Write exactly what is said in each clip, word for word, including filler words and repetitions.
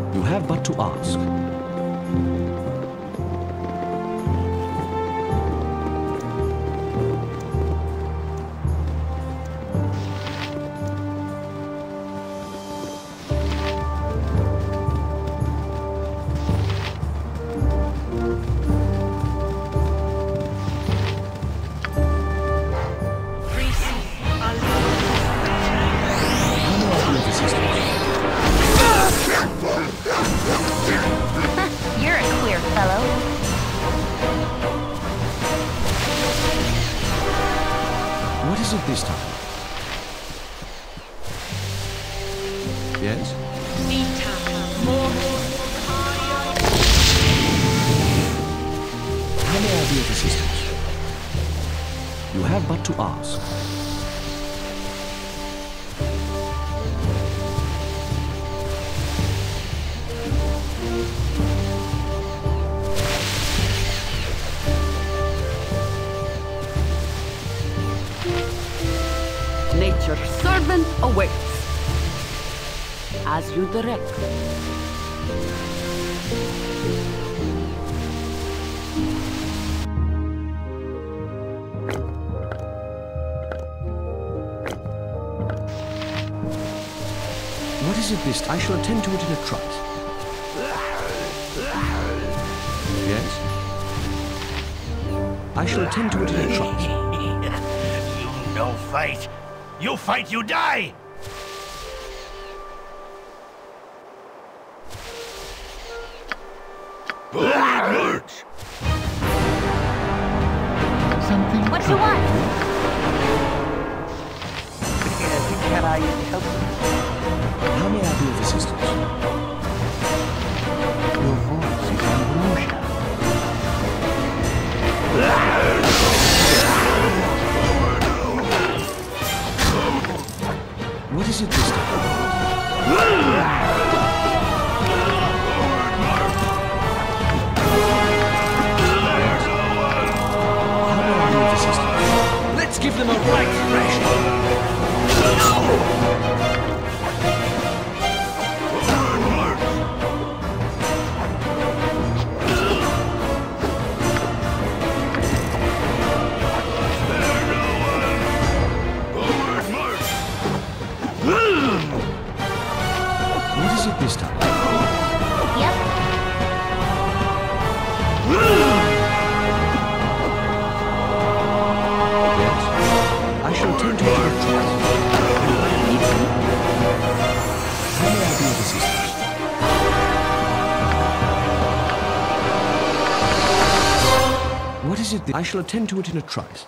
You have but to ask. You're a queer fellow. What is it this time? Yes? How may I be of assistance? You have but to ask. Nature's servant awaits. As you direct. What is it this? I shall attend to it in a trice. Yes? I shall attend to it in a trice. You no fight. You fight, you die! Something. What do you want? Can I help you? How may I be of assistance? Your voice is ambrosia. What is it this time? How may I be of assistance? Let's give them a right thrashing! What is it this time? Yep. Yes. I shall attend to it in a trice. How may I be of assistance? What is it that I shall attend to it in a trice?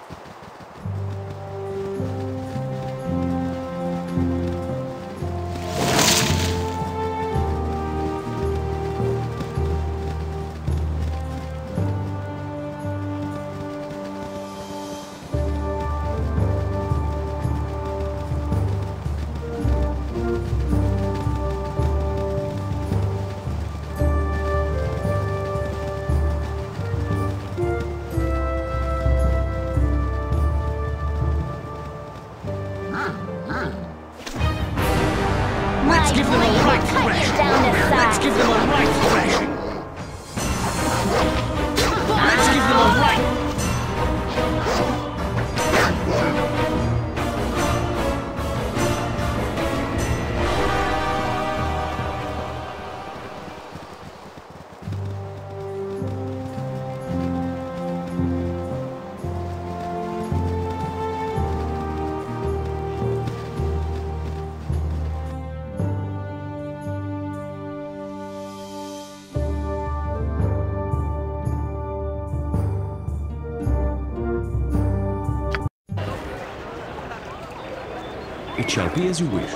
Let's give them a right thrashing. Let's give them a right thrashing. Let's give them a right... It shall be as you wish.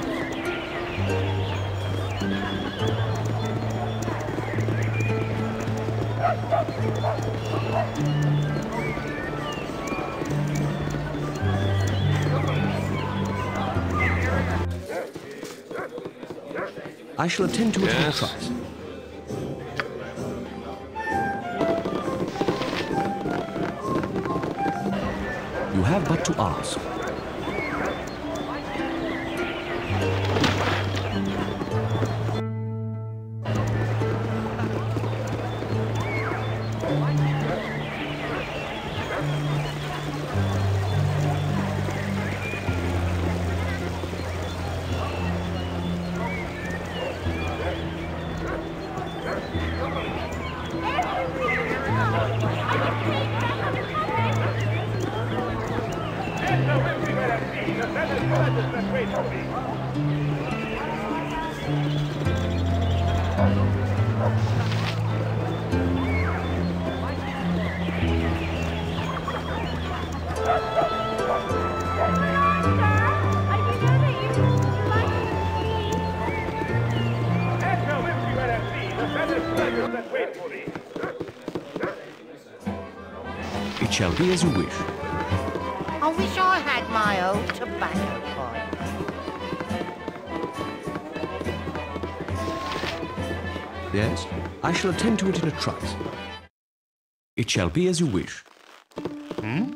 I shall attend to it in a trice. You have but to ask. It shall be as you wish. I wish I had my old tobacco pipe. Yes, I shall attend to it in a trice. It shall be as you wish. Hmm?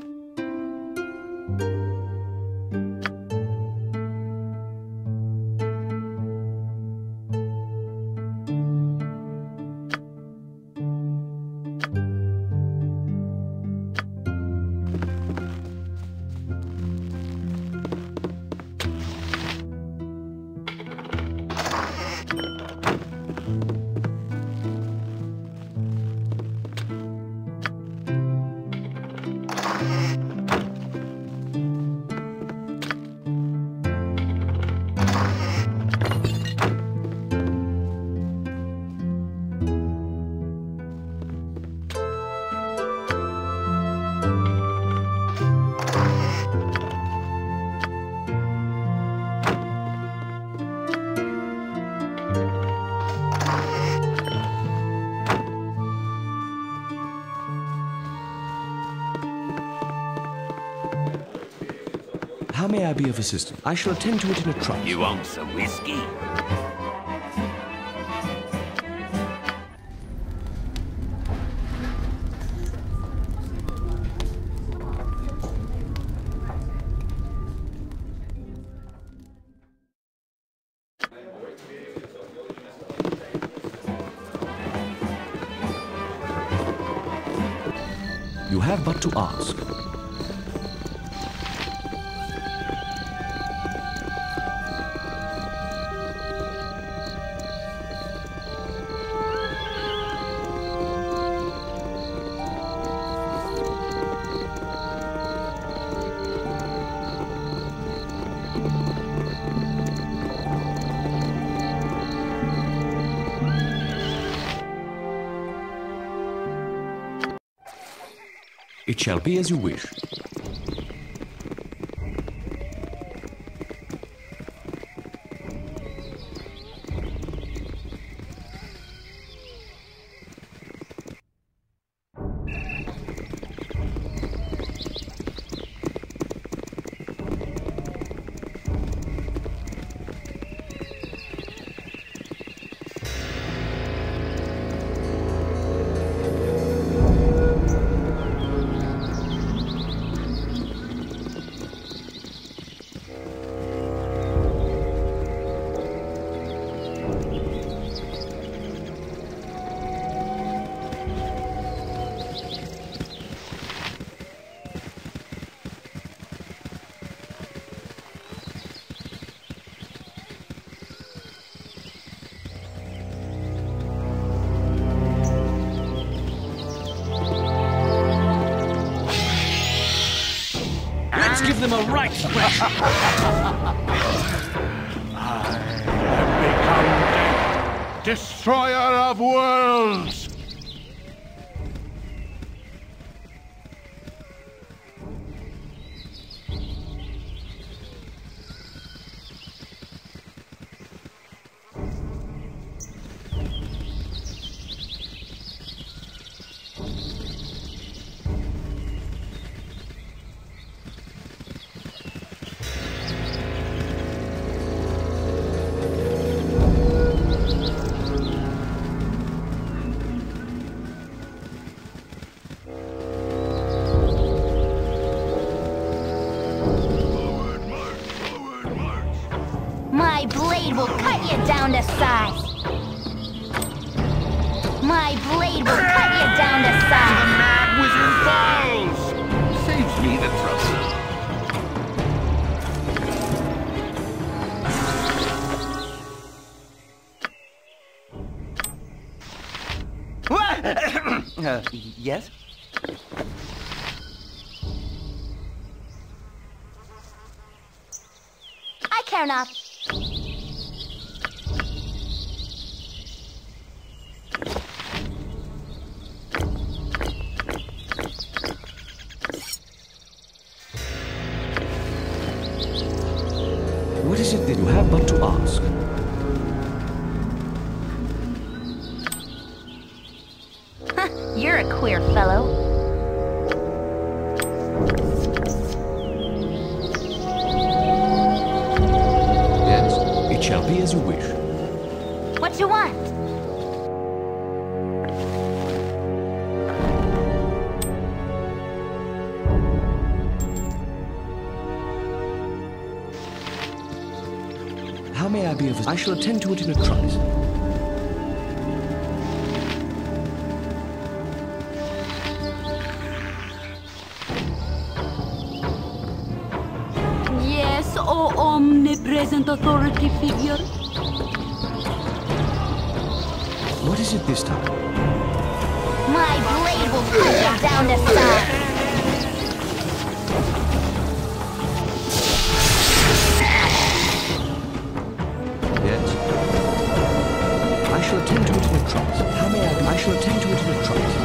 How may I be of assistance? I shall attend to it in a trice. You want some whiskey? You have but to ask. It shall be as you wish. Let's give them a right thrashing. I have become destroyer of worlds. My blade will cut you down to size. My blade will cut you down to The size. mad wizard falls. Saves me the trouble. uh, yes? I can't enough. What is it that you have but to ask? You're a queer fellow. Yes, it shall be as you wish. What you want? How may I be of... I shall attend to it in a trice. Yes, O omnipresent authority figure. What is it this time? My blade will cut you down to size. Yes? I shall attend to it in a trice. How may I be? I shall attend to it in a trice.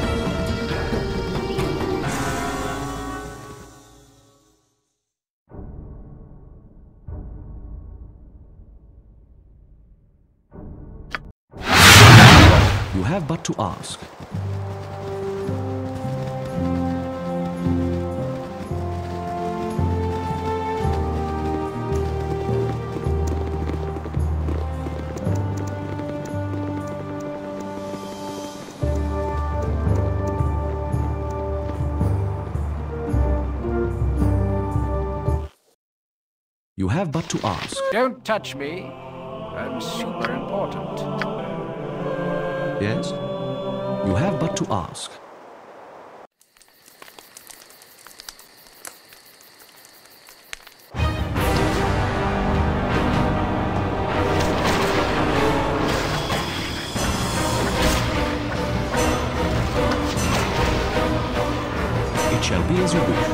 You have but to ask. You have but to ask. Don't touch me. I'm super important. Yes? You have but to ask. It shall be as you wish.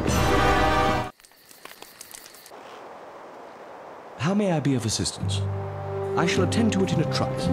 How may I be of assistance? I shall attend to it in a trice.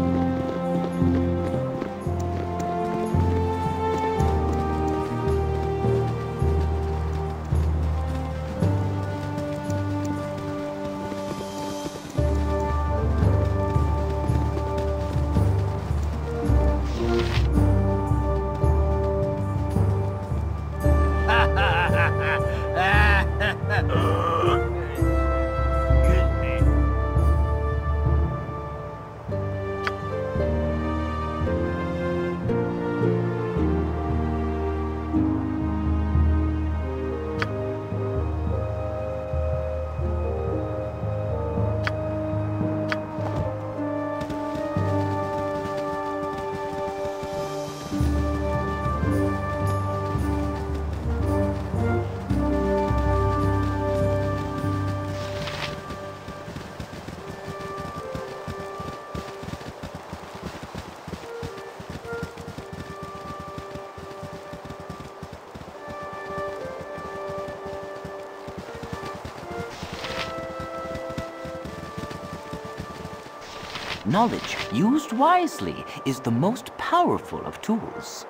Knowledge, used wisely, is the most powerful of tools.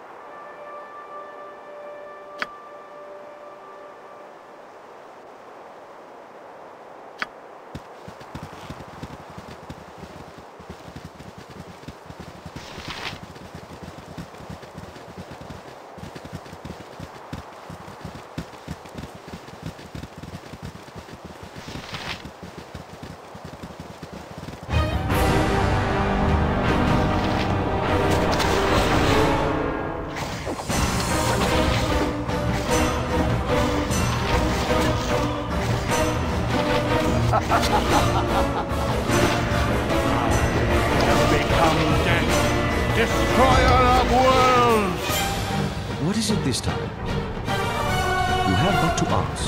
Become death, destroyer of worlds! What is it this time? You have but to ask.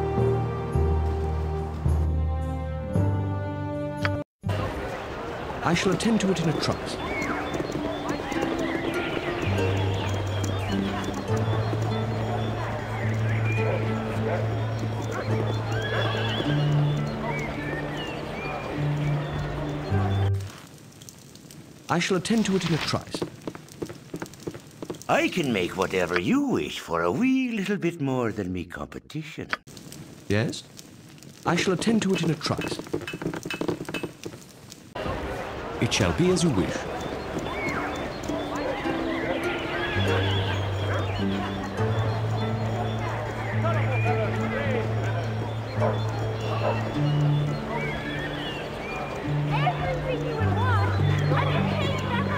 I I shall attend to it in a trice. I shall attend to it in a trice. I can make whatever you wish for a wee little bit more than me competition. Yes? I shall attend to it in a trice. It shall be as you wish. Everything you would want. I don't hate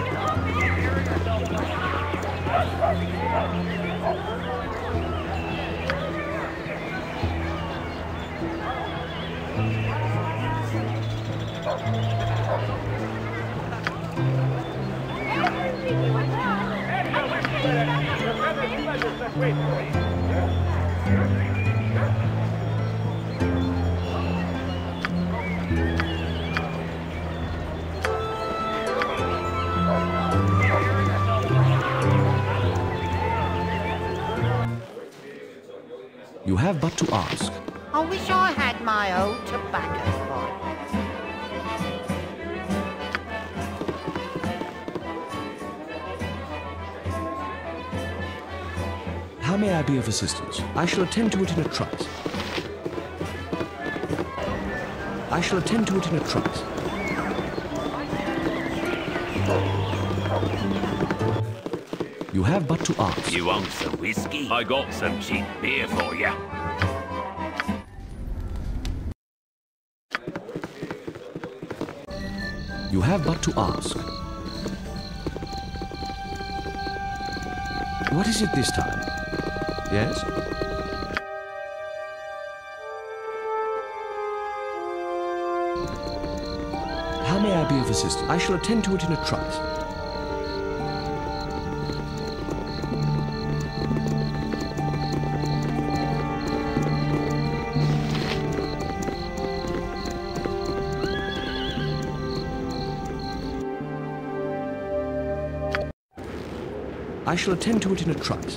You have but to ask. I wish I had my old tobacco pipe. How may I be of assistance? I shall attend to it in a trice. I shall attend to it in a trice. You have but to ask. You want some whiskey? I got some cheap beer for you. You have but to ask. What is it this time? Yes? How may I be of assistance? I shall attend to it in a trice. I shall attend to it in a trice.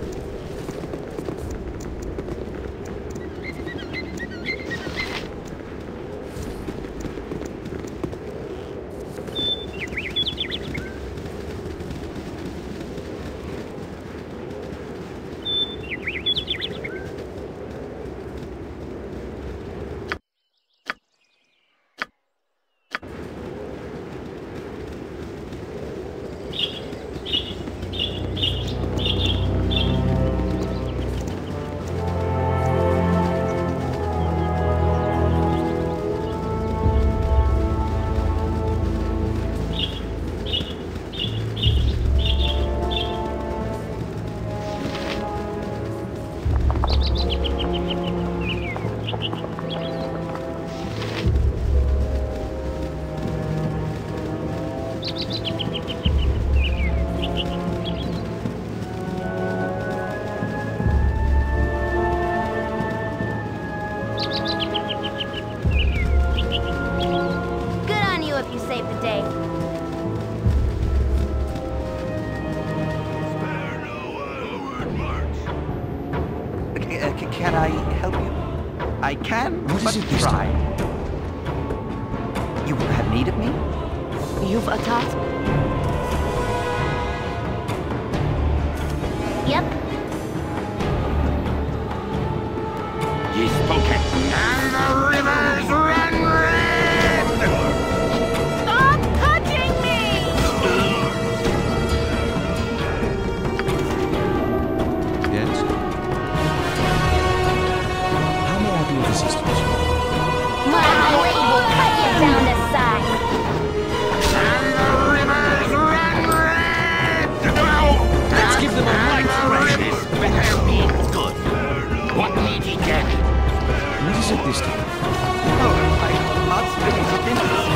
Can I help you? I can, What but is it this try. time? You have need of me? You've a task? Yep. Ye spoken. And the rivers run red! Stop touching me! Yes? How may I be of assistance? My blade will cut you down to size. And the rivers run red! Let's give them a right thrashing. Better be good. What need ye get? What is it this time? Oh, I'm not spinning with interest.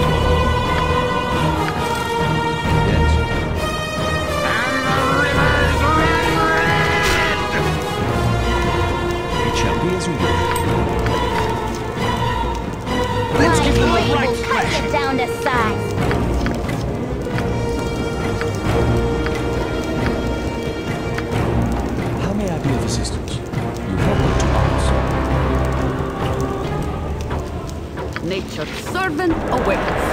Yes? And the rivers run red! It shall be as you wish. Let's give them a right cut you down to size. Your servant awaits.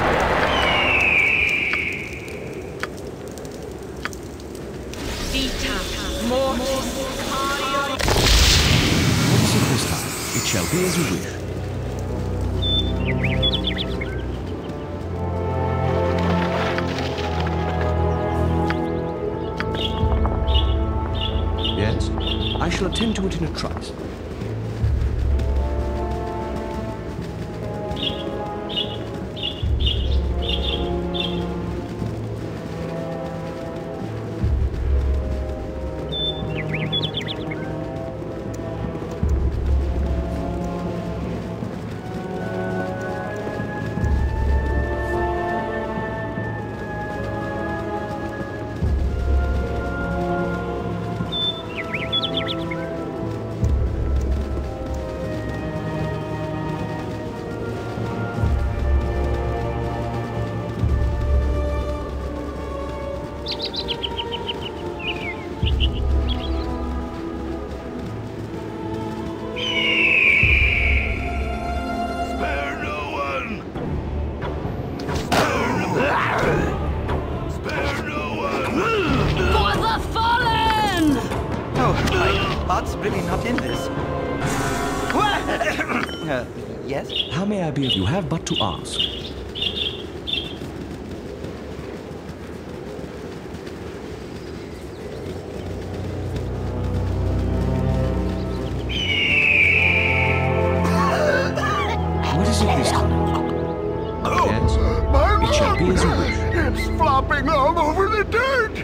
What is it this time? It shall be as you wish. Yes, I shall attend to it in a trice. Bart's really not in this. uh, yes? How may I be of you have but to ask? What is it this time? Yes, it shall be as you wish. It's flopping all over the dirt.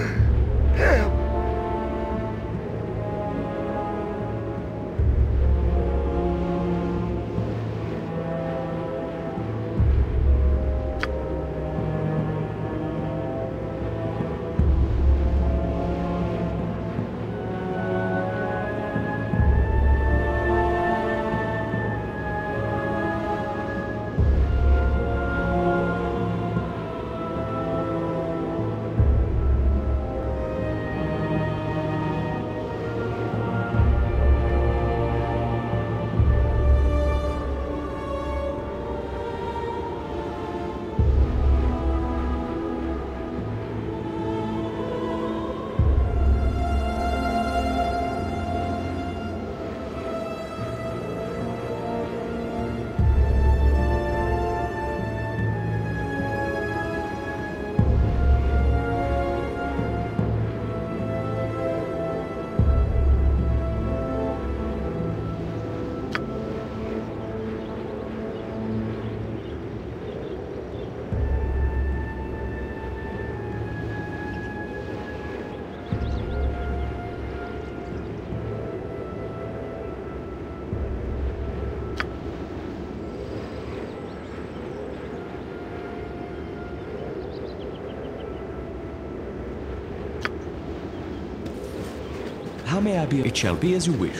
How may I be? It shall be as you wish.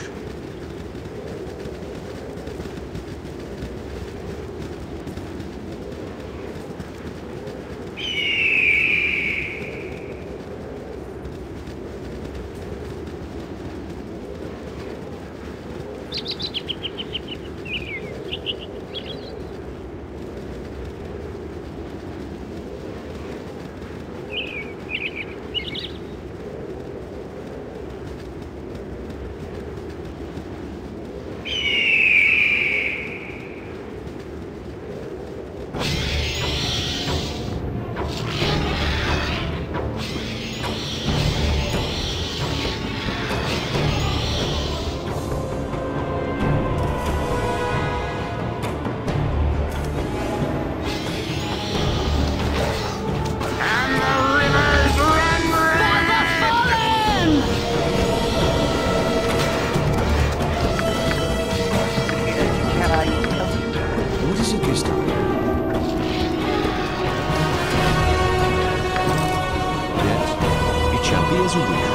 What is it this time? Yes, it shall be as you wish.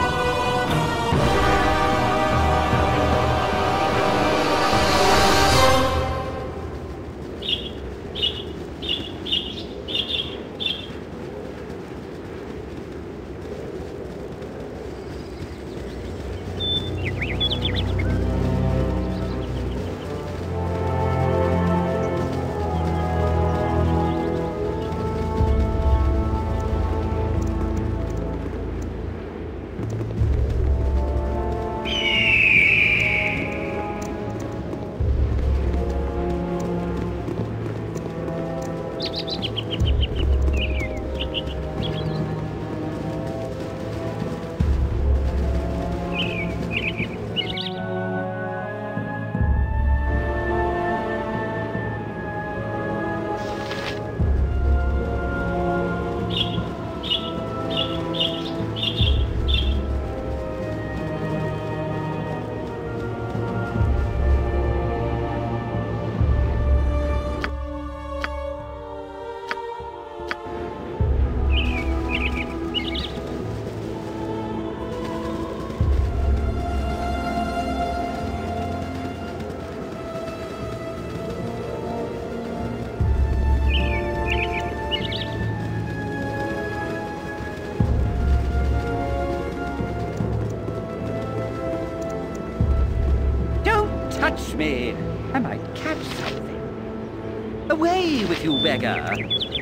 touch me. I might catch something. Away with you, beggar.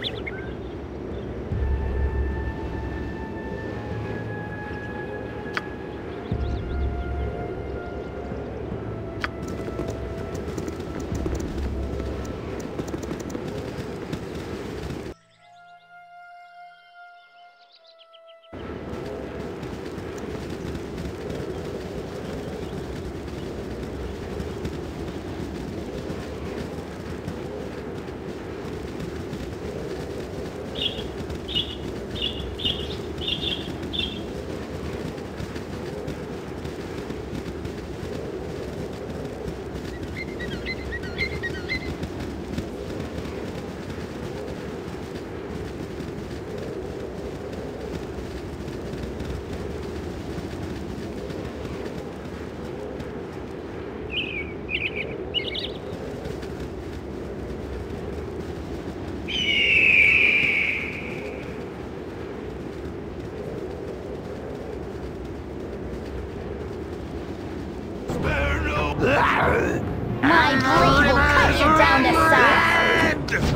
My blade will cut you down to size.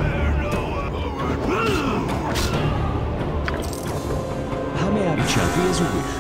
How may I shall be as you wish?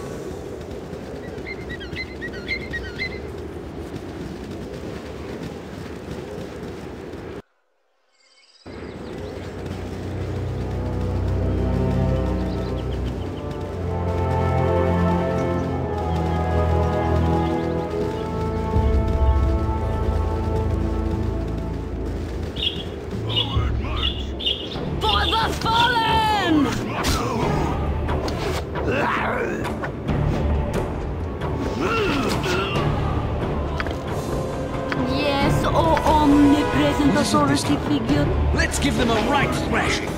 Yes, oh omnipresent authority figure. Let's give them a right thrashing.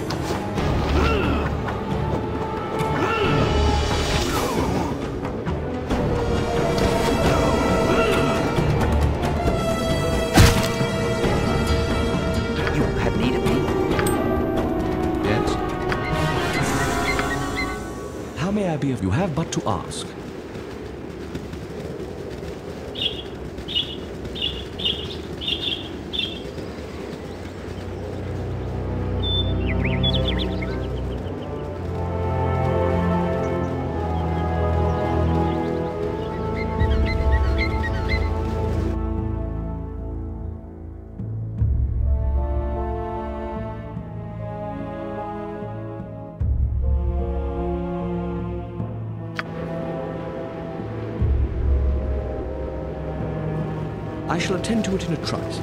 You have need of me? Yes? How may I be of you? Have but to ask. I shall attend to it in a trice.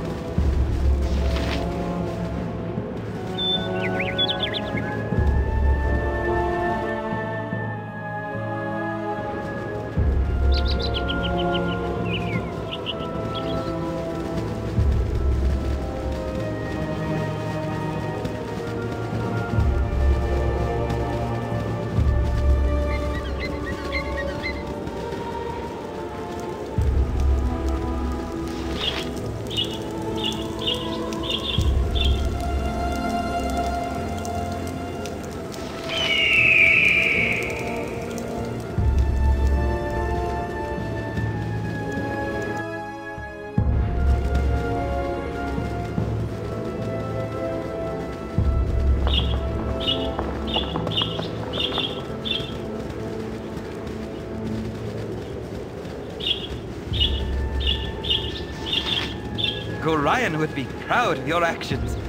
Gorion would be proud of your actions.